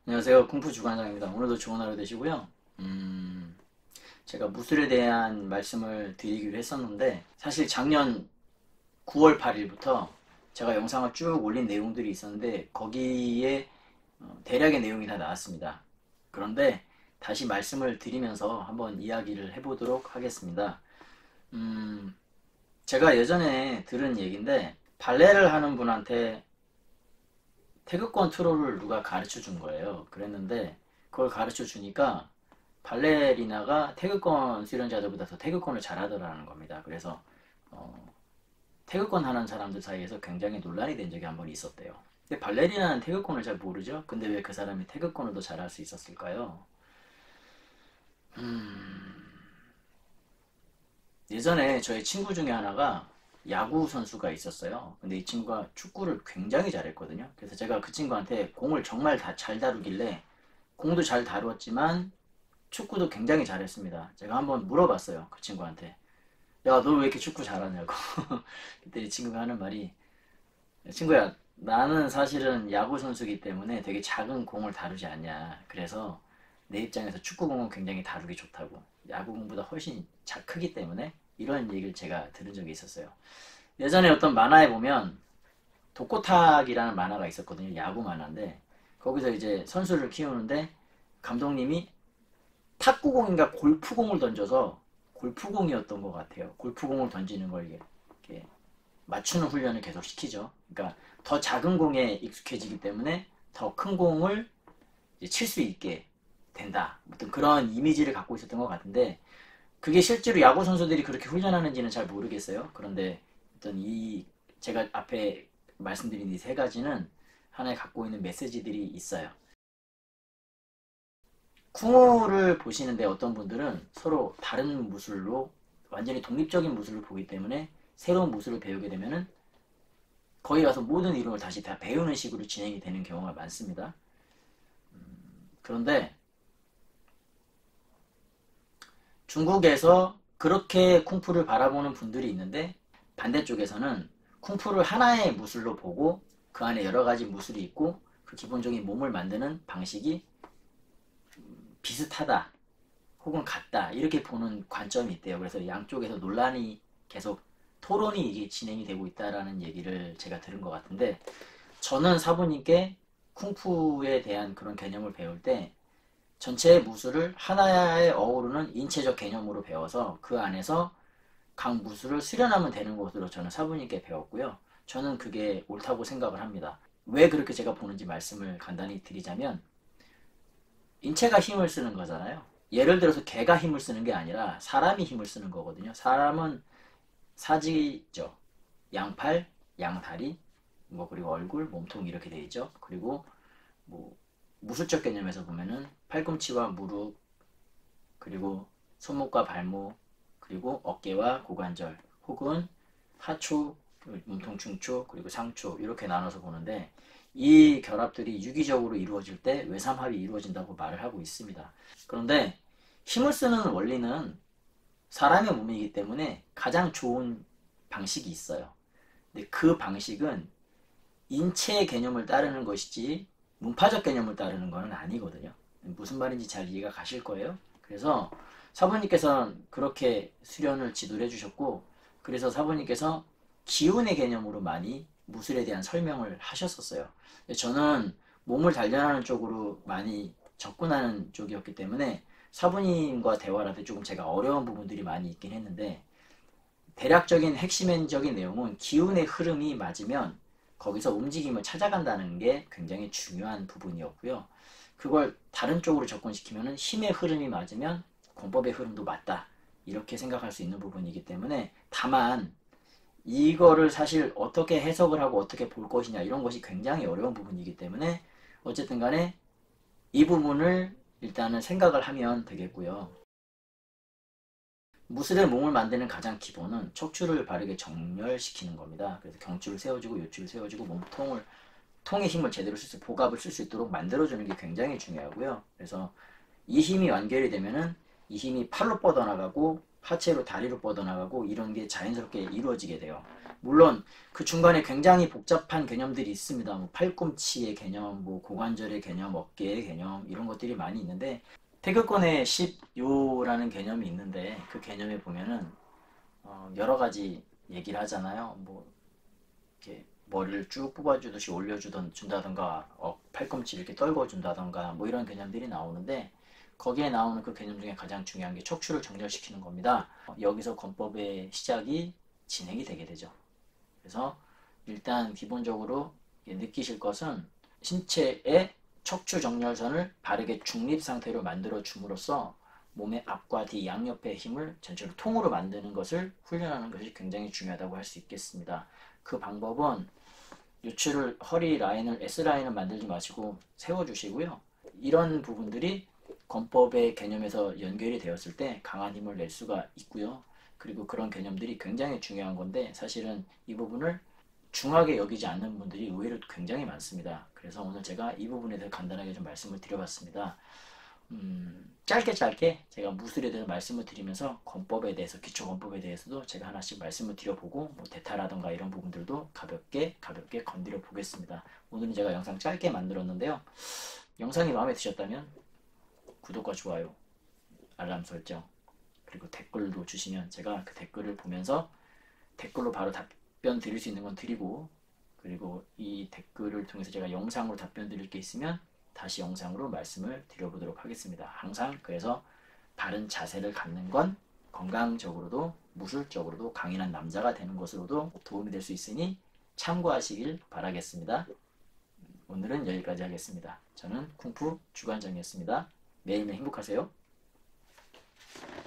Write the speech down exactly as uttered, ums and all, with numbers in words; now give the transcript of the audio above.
안녕하세요. 쿵푸 주관장입니다. 오늘도 좋은 하루 되시고요. 음, 제가 무술에 대한 말씀을 드리기로 했었는데, 사실 작년 구월 팔일부터 제가 영상을 쭉 올린 내용들이 있었는데, 거기에 어, 대략의 내용이 다 나왔습니다. 그런데 다시 말씀을 드리면서 한번 이야기를 해보도록 하겠습니다. 음, 제가 예전에 들은 얘기인데, 발레를 하는 분한테 태극권 트롤을 누가 가르쳐 준 거예요. 그랬는데 그걸 가르쳐 주니까 발레리나가 태극권 수련자들보다 더 태극권을 잘하더라는 겁니다. 그래서 어, 태극권 하는 사람들 사이에서 굉장히 논란이 된 적이 한 번 있었대요. 근데 발레리나는 태극권을 잘 모르죠? 근데 왜 그 사람이 태극권을 더 잘할 수 있었을까요? 음, 예전에 저희 친구 중에 하나가 야구 선수가 있었어요. 근데 이 친구가 축구를 굉장히 잘했거든요. 그래서 제가 그 친구한테 공을 정말 다 잘 다루길래 공도 잘 다루었지만 축구도 굉장히 잘했습니다. 제가 한번 물어봤어요. 그 친구한테. 야, 너 왜 이렇게 축구 잘하냐고. 그때 이 친구가 하는 말이, 친구야, 나는 사실은 야구 선수이기 때문에 되게 작은 공을 다루지 않냐. 그래서 내 입장에서 축구공은 굉장히 다루기 좋다고. 야구공보다 훨씬 자, 크기 때문에 이런 얘기를 제가 들은 적이 있었어요. 예전에 어떤 만화에 보면 독고탁이라는 만화가 있었거든요. 야구 만화인데 거기서 이제 선수를 키우는데 감독님이 탁구공인가 골프공을 던져서 골프공이었던 것 같아요. 골프공을 던지는 걸 이렇게 맞추는 훈련을 계속 시키죠. 그러니까 더 작은 공에 익숙해지기 때문에 더 큰 공을 칠 수 있게 된다. 어떤 그런 이미지를 갖고 있었던 것 같은데 그게 실제로 야구 선수들이 그렇게 훈련하는지는 잘 모르겠어요. 그런데 어떤 이 제가 앞에 말씀드린 이 세 가지는 하나에 갖고 있는 메시지들이 있어요. 쿵우를 보시는데 어떤 분들은 서로 다른 무술로 완전히 독립적인 무술을 보기 때문에 새로운 무술을 배우게 되면은 거기 가서 모든 이론을 다시 다 배우는 식으로 진행이 되는 경우가 많습니다. 그런데 중국에서 그렇게 쿵푸를 바라보는 분들이 있는데 반대쪽에서는 쿵푸를 하나의 무술로 보고 그 안에 여러 가지 무술이 있고 그 기본적인 몸을 만드는 방식이 비슷하다 혹은 같다 이렇게 보는 관점이 있대요. 그래서 양쪽에서 논란이 계속 토론이 이게 진행이 되고 있다라는 얘기를 제가 들은 것 같은데 저는 사부님께 쿵푸에 대한 그런 개념을 배울 때 전체의 무술을 하나에 어우르는 인체적 개념으로 배워서 그 안에서 각 무술을 수련하면 되는 것으로 저는 사부님께 배웠고요. 저는 그게 옳다고 생각을 합니다. 왜 그렇게 제가 보는지 말씀을 간단히 드리자면 인체가 힘을 쓰는 거잖아요. 예를 들어서 개가 힘을 쓰는 게 아니라 사람이 힘을 쓰는 거거든요. 사람은 사지죠. 양팔, 양다리, 뭐 그리고 얼굴, 몸통 이렇게 돼 있죠. 그리고 뭐 무술적 개념에서 보면은 팔꿈치와 무릎, 그리고 손목과 발목, 그리고 어깨와 고관절, 혹은 하초, 몸통 중초, 그리고 상초 이렇게 나눠서 보는데 이 결합들이 유기적으로 이루어질 때 외삼합이 이루어진다고 말을 하고 있습니다. 그런데 힘을 쓰는 원리는 사람의 몸이기 때문에 가장 좋은 방식이 있어요. 근데 그 방식은 인체의 개념을 따르는 것이지 문파적 개념을 따르는 것은 아니거든요. 무슨 말인지 잘 이해가 가실 거예요. 그래서 사부님께서는 그렇게 수련을 지도를 해주셨고 그래서 사부님께서 기운의 개념으로 많이 무술에 대한 설명을 하셨었어요. 저는 몸을 단련하는 쪽으로 많이 접근하는 쪽이었기 때문에 사부님과 대화를 할 때 조금 제가 어려운 부분들이 많이 있긴 했는데 대략적인 핵심적인 내용은 기운의 흐름이 맞으면 거기서 움직임을 찾아간다는 게 굉장히 중요한 부분이었고요. 그걸 다른 쪽으로 접근시키면 힘의 흐름이 맞으면 공법의 흐름도 맞다. 이렇게 생각할 수 있는 부분이기 때문에 다만 이거를 사실 어떻게 해석을 하고 어떻게 볼 것이냐 이런 것이 굉장히 어려운 부분이기 때문에 어쨌든 간에 이 부분을 일단은 생각을 하면 되겠고요. 무술의 몸을 만드는 가장 기본은 척추를 바르게 정렬시키는 겁니다. 그래서 경추를 세워주고 요추를 세워주고 몸통을 통의 힘을 제대로 쓸 수, 복압을 쓸 수 있도록 만들어주는 게 굉장히 중요하고요. 그래서 이 힘이 완결이 되면은 이 힘이 팔로 뻗어나가고 하체로 다리로 뻗어나가고 이런 게 자연스럽게 이루어지게 돼요. 물론 그 중간에 굉장히 복잡한 개념들이 있습니다. 뭐 팔꿈치의 개념, 뭐 고관절의 개념, 어깨의 개념 이런 것들이 많이 있는데 태극권의 십요라는 개념이 있는데 그 개념에 보면은 어 여러 가지 얘기를 하잖아요. 뭐 이렇게 머리를 쭉 뽑아주듯이 올려주던 준다던가 어, 팔꿈치 이렇게 떨궈준다던가 뭐 이런 개념들이 나오는데 거기에 나오는 그 개념 중에 가장 중요한 게 척추를 정렬시키는 겁니다. 어, 여기서 권법의 시작이 진행이 되게 되죠. 그래서 일단 기본적으로 느끼실 것은 신체의 척추 정렬선을 바르게 중립 상태로 만들어 줌으로써 몸의 앞과 뒤 양옆의 힘을 전체로 통으로 만드는 것을 훈련하는 것이 굉장히 중요하다고 할 수 있겠습니다. 그 방법은 요추를 허리 라인을 S라인을 만들지 마시고 세워주시고요. 이런 부분들이 권법의 개념에서 연결이 되었을 때 강한 힘을 낼 수가 있고요. 그리고 그런 개념들이 굉장히 중요한 건데 사실은 이 부분을 중하게 여기지 않는 분들이 의외로 굉장히 많습니다. 그래서 오늘 제가 이 부분에 대해서 간단하게 좀 말씀을 드려봤습니다. 음, 짧게 짧게 제가 무술에 대해서 말씀을 드리면서 권법에 대해서 기초 권법에 대해서도 제가 하나씩 말씀을 드려보고 뭐 대타라던가 이런 부분들도 가볍게 가볍게 건드려 보겠습니다. 오늘은 제가 영상 짧게 만들었는데요. 영상이 마음에 드셨다면 구독과 좋아요, 알람 설정 그리고 댓글도 주시면 제가 그 댓글을 보면서 댓글로 바로 답변 드릴 수 있는 건 드리고 그리고 이 댓글을 통해서 제가 영상으로 답변 드릴 게 있으면 다시 영상으로 말씀을 드려보도록 하겠습니다. 항상 그래서 바른 자세를 갖는 건 건강적으로도 무술적으로도 강인한 남자가 되는 것으로도 도움이 될 수 있으니 참고하시길 바라겠습니다. 오늘은 여기까지 하겠습니다. 저는 쿵푸 주관장이었습니다. 매일매일 행복하세요.